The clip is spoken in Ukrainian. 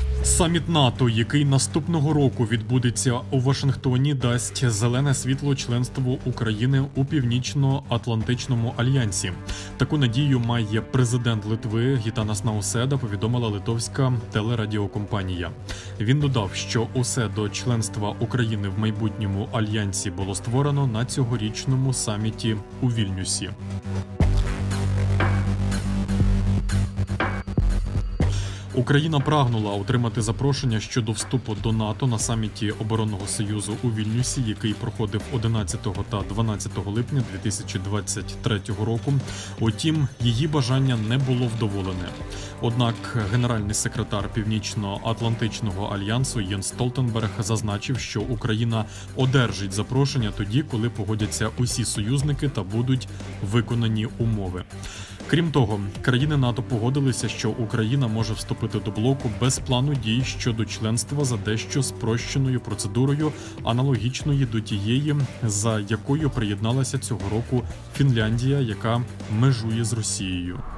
Саміт НАТО, який наступного року відбудеться у Вашингтоні, дасть зелене світло членству України у Північно-Атлантичному альянсі. Таку надію має президент Литви Гітанас Науседа, повідомила литовська телерадіокомпанія. Він додав, що усе до членства України в майбутньому альянсі було створено на цьогорічному саміті у Вільнюсі. Україна прагнула отримати запрошення щодо вступу до НАТО на саміті Оборонного союзу у Вільнюсі, який проходив 11 та 12 липня 2023 року. Утім, її бажання не було вдоволене. Однак генеральний секретар Північно-Атлантичного альянсу Єнс Столтенберг зазначив, що Україна одержить запрошення тоді, коли погодяться усі союзники та будуть виконані умови. Крім того, країни НАТО погодилися, що Україна може вступити до блоку без плану дій щодо членства за дещо спрощеною процедурою, аналогічної до тієї, за якою приєдналася цього року Фінляндія, яка межує з Росією.